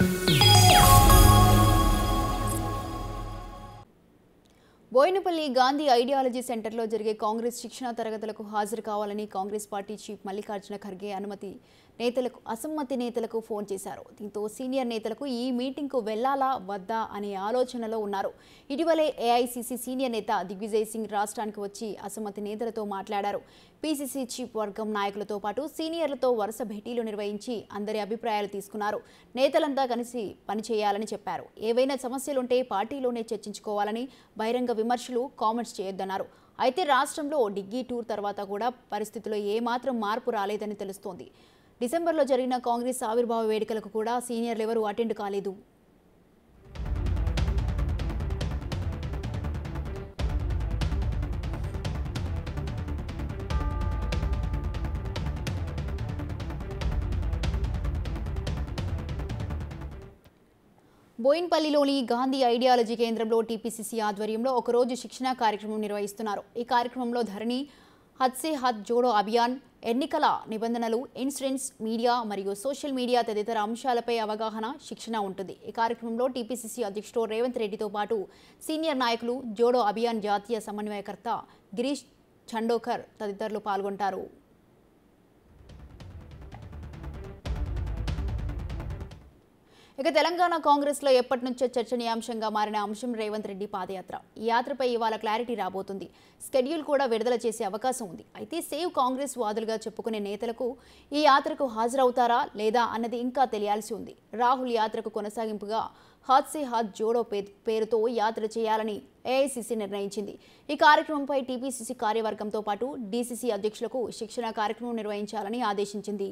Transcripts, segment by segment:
Boinapalli Gandhi ideology సెంటర్లో జరిగే కాంగ్రెస్ శిక్షణ తరగతులకు హాజరు కావాలని కాంగ్రెస్ పార్టీ చీఫ్ మల్లికార్జున ఖర్గే అసమ్మతి నేతలకు ఫోన్ చేశారు. దీంతో సీనియర్ నేతలకు ఈ మీటింగ్కు వెళ్లాలా వద్దా అనే ఆలోచనలో ఉన్నారు. ఇటీవలే ఏఐసీసీ సీనియర్ నేత దిగ్విజయ్ సింగ్ రాష్ట్రానికి వచ్చి అసమ్మతి నేతలతో మాట్లాడారు. పీసీసీ చీఫ్ వర్గం నాయకులతో పాటు సీనియర్లతో వరుస భేటీలు నిర్వహించి అందరి అభిప్రాయాలు తీసుకున్నారు. నేతలంతా కలిసి పనిచేయాలని చెప్పారు. ఏవైనా సమస్యలుంటే పార్టీలోనే చర్చించుకోవాలని, బహిరంగ విమర్శలు, కామెంట్స్ చేయొద్దన్నారు. అయితే రాష్ట్రంలో డిగ్గీ టూర్ తర్వాత కూడా పరిస్థితుల్లో ఏమాత్రం మార్పు రాలేదని తెలుస్తోంది. డిసెంబర్లో జరిగిన కాంగ్రెస్ ఆవిర్భావ వేడుకలకు కూడా సీనియర్లు ఎవరూ అటెండ్ కాలేదు. బోయిన్పల్లిలోని గాంధీ ఐడియాలజీ కేంద్రంలో టీపీసీసీ ఆధ్వర్యంలో ఒకరోజు శిక్షణా కార్యక్రమం నిర్వహిస్తున్నారు. ఈ కార్యక్రమంలో ధరణి, హద్ సే హద్ జోడో అభియాన్, ఎన్నికల నిబంధనలు, ఇన్సూరెన్స్, మీడియా మరియు సోషల్ మీడియా తదితర అంశాలపై అవగాహన, శిక్షణ ఉంటుంది. ఈ కార్యక్రమంలో టీపీసీసీ అధ్యక్షుడు రేవంత్ రెడ్డితో పాటు సీనియర్ నాయకులు, జోడో అభియాన్ జాతీయ సమన్వయకర్త గిరీష్ చండోకర్ తదితరులు పాల్గొంటారు. ఇక తెలంగాణ కాంగ్రెస్లో ఎప్పటి నుంచో చర్చనీయాంశంగా మారిన అంశం రేవంత్ రెడ్డి పాదయాత్ర. ఈ యాత్రపై ఇవాళ క్లారిటీ రాబోతుంది. స్కెడ్యూల్ కూడా విడుదల చేసే అవకాశం ఉంది. అయితే సేవ్ కాంగ్రెస్ వాదులుగా చెప్పుకునే నేతలకు ఈ యాత్రకు హాజరవుతారా లేదా అన్నది ఇంకా తెలియాల్సి ఉంది. రాహుల్ యాత్రకు కొనసాగింపుగా హాత్ సే హాత్ జోడో పేరుతో యాత్ర చేయాలని ఏఐసీసీ నిర్ణయించింది. ఈ కార్యక్రమంపై టీపీసీసీ కార్యవర్గంతో పాటు డీసీసీ అధ్యక్షులకు శిక్షణ కార్యక్రమం నిర్వహించాలని ఆదేశించింది.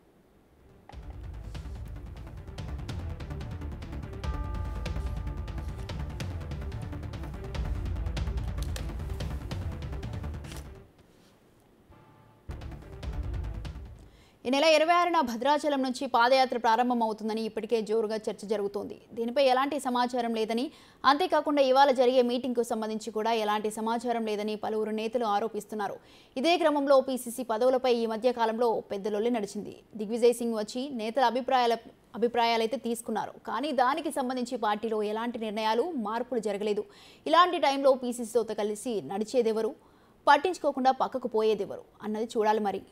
ఈ నెల 26న భద్రాచలం నుంచి పాదయాత్ర ప్రారంభమవుతుందని ఇప్పటికే జోరుగా చర్చ జరుగుతోంది. దీనిపై ఎలాంటి సమాచారం లేదని, అంతేకాకుండా ఇవాళ జరిగే మీటింగ్కు సంబంధించి కూడా ఎలాంటి సమాచారం లేదని పలువురు నేతలు ఆరోపిస్తున్నారు. ఇదే క్రమంలో పీసీసీ పదవులపై ఈ మధ్య కాలంలో పెద్ద లొల్లి నడిచింది. దిగ్విజయ్ సింగ్ వచ్చి నేతల అభిప్రాయాలైతే తీసుకున్నారు. కానీ దానికి సంబంధించి పార్టీలో ఎలాంటి నిర్ణయాలు, మార్పులు జరగలేదు. ఇలాంటి టైంలో పీసీసీతో కలిసి నడిచేదెవరు, పట్టించుకోకుండా పక్కకు పోయేదెవరు అన్నది చూడాలి. మరి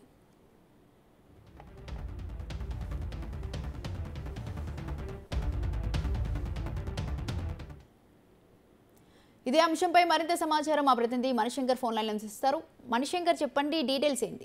ఇదే అంశంపై మరింత సమాచారం మా ప్రతినిధి మణిశంకర్ ఫోన్ లైన్ అందిస్తారు. మణిశంకర్, చెప్పండి, డీటెయిల్స్ ఏంటి?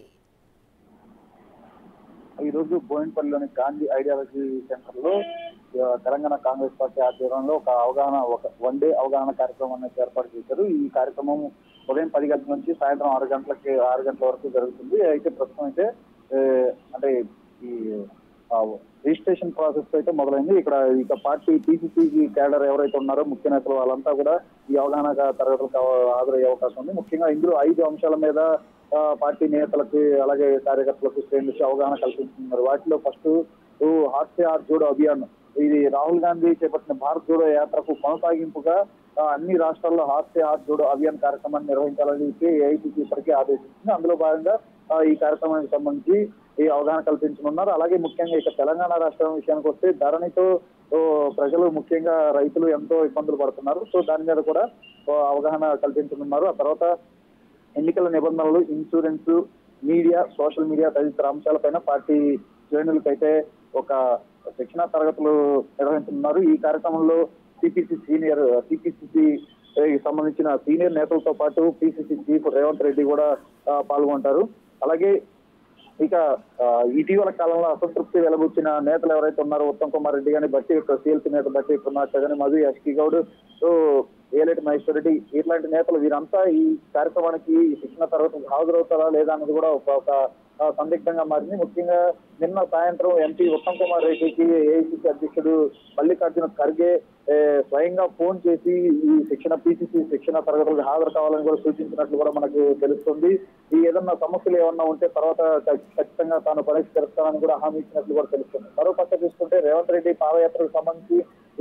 ఈరోజు బోయిన్పల్లిలోని గాంధీ ఐడియాలజీ సెంటర్ లో తెలంగాణ కాంగ్రెస్ పార్టీ ఆధ్వర్యంలో ఒక వన్ డే అవగాహన కార్యక్రమం అనేది ఏర్పాటు చేశారు. ఈ కార్యక్రమం ఉదయం 10 గంటల నుంచి సాయంత్రం 6 గంటల వరకు జరుగుతుంది. అయితే ప్రస్తుతం అయితే అంటే ఈ రిజిస్ట్రేషన్ ప్రాసెస్ అయితే మొదలైంది. ఇక పార్టీ పీసీసీ కేడర్ ఎవరైతే ఉన్నారో ముఖ్య నేతలు వాళ్ళంతా కూడా ఈ అవగాహన తరగతులకు హాజరయ్యే అవకాశం ఉంది. ముఖ్యంగా ఇందులో 5 అంశాల మీద పార్టీ నేతలకు అలాగే కార్యకర్తలకు శ్రేణి అవగాహన కల్పిస్తున్నారు. వాటిలో ఫస్ట్ హాత్ సే హాత్ జోడో అభియాన్. ఇది రాహుల్ గాంధీ చేపట్టిన భారత్ జోడో యాత్రకు కొనసాగింపుగా అన్ని రాష్ట్రాల్లో హాత్ సే హాత్ జోడో అభియాన్ కార్యక్రమాన్ని నిర్వహించాలని ఏఐసీసీ ఇప్పటికే ఆదేశించింది. అందులో భాగంగా ఈ కార్యక్రమానికి సంబంధించి ఈ అవగాహన కల్పించనున్నారు. అలాగే ముఖ్యంగా ఇక తెలంగాణ రాష్ట్రం విషయానికి వస్తే ధరణితో ప్రజలు ముఖ్యంగా రైతులు ఎంతో ఇబ్బందులు పడుతున్నారు. సో దాని మీద కూడా అవగాహన కల్పించనున్నారు. ఆ తర్వాత ఎన్నికల నిబంధనలు, ఇన్సూరెన్స్, మీడియా, సోషల్ మీడియా తదితర అంశాలపైన పార్టీ శ్రేణులకైతే ఒక శిక్షణా తరగతులు నిర్వహించనున్నారు. ఈ కార్యక్రమంలో టీపీసీసీ సంబంధించిన సీనియర్ నేతలతో పాటు పీసీసీ చీఫ్ రేవంత్ రెడ్డి కూడా పాల్గొంటారు. అలాగే ఇక ఇటీవల కాలంలో అసంతృప్తి వెలబుచ్చిన నేతలు ఎవరైతే ఉన్నారో ఉత్తమ్ కుమార్ రెడ్డి కానీ, సీఎల్సీ నేత బట్టి విక్రమార్క కానీ, మధు యాష్కి గౌడ్, ఏలేటి మహేశ్వర్ రెడ్డి ఇట్లాంటి నేతలు వీరంతా ఈ కార్యక్రమానికి శిక్షణ తరగతికి హాజరవుతారా లేదా అనేది కూడా ఒక సందిగ్ధంగా మారింది. ముఖ్యంగా నిన్న సాయంత్రం ఎంపీ ఉత్తమ్ కుమార్ రెడ్డికి ఏఐసీసీ అధ్యక్షుడు మల్లికార్జున ఖర్గే స్వయంగా ఫోన్ చేసి ఈ పీసీసీ శిక్షణ తరగతులకు హాజరు కావాలని కూడా సూచించినట్లు కూడా మనకు తెలుస్తుంది. ఈ ఏదన్నా సమస్యలు ఏమన్నా ఉంటే తర్వాత ఖచ్చితంగా తాను పరిష్కరిస్తానని కూడా హామీ ఇచ్చినట్లు కూడా తెలుస్తుంది. మరో పక్క చూసుకుంటే రేవంత్ రెడ్డి పాదయాత్రకు సంబంధించి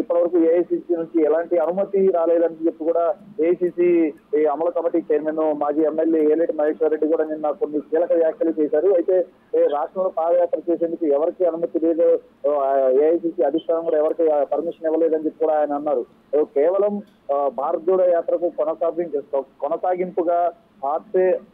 ఇప్పటివరకు ఏఐసిసి నుంచి ఎలాంటి అనుమతి రాలేదని చెప్పి కూడా ఏఐసిసి అమలు కమిటీ చైర్మన్ మాజీ ఎమ్మెల్యే ఏలేటి మహేశ్వర్ రెడ్డి కూడా నిన్న కొన్ని కీలక వ్యాఖ్యలు చేశారు. అయితే రాష్ట్రంలో పాదయాత్ర చేసేందుకు ఎవరికి అనుమతి లేదు, ఏఐసిసి అధిష్టానం కూడా ఎవరికి పర్మిషన్ ఇవ్వలేదని చెప్పి కూడా ఆయన అన్నారు. కేవలం భారత్ జోడో యాత్రకు కొనసాగింపుగా